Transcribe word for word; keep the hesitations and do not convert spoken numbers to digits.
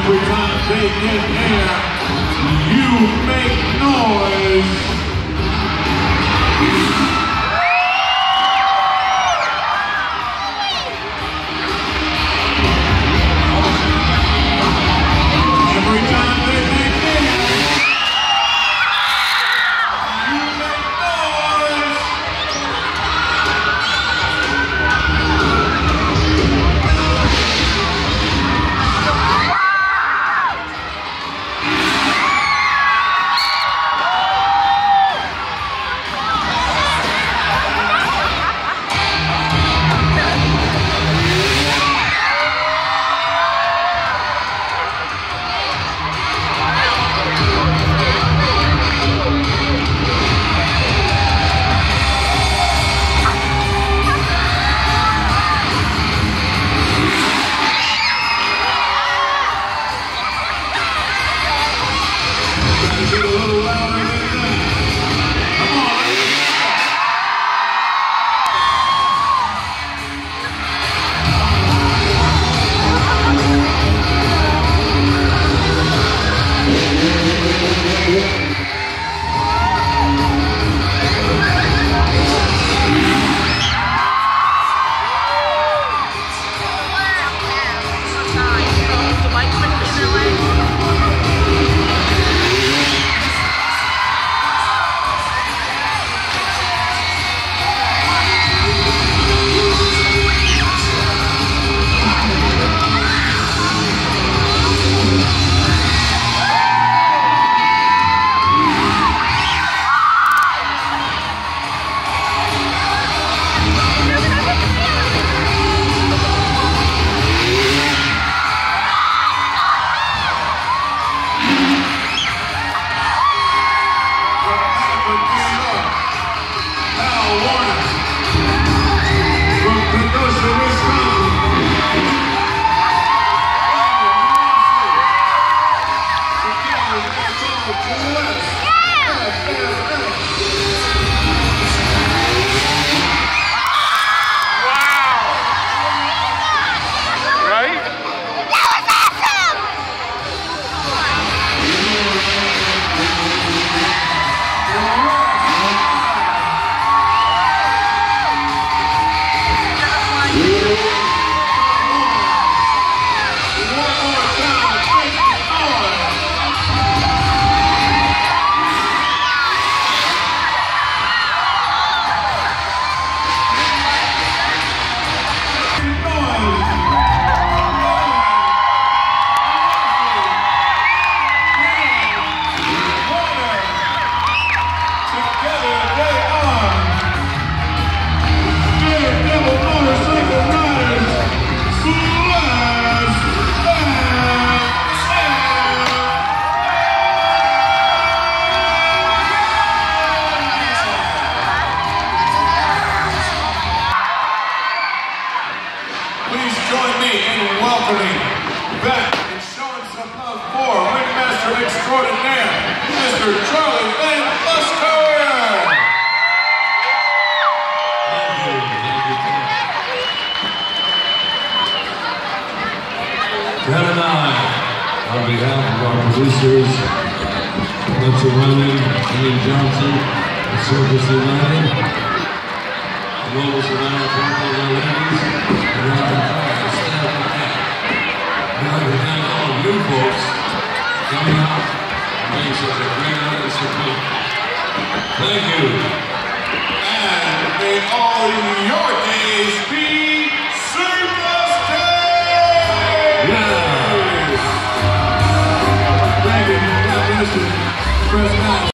Every time they get there, you make noise. Every time they get there, you make noise. Back and showing some love for Ringmaster Extraordinaire, Mister Charlie Van Busker! Thank you, thank you, thank you. Gemini, on behalf of our producers, Fletcher Running, Ian Johnson, and Circus United, the Lobos of Alabama, the ladies, and Robin Fire, stand up. I'd like to thank all of you folks coming out and being such a great audience for me. Thank you. And may all your days be Circus Days! Yes! Thank you. God bless you.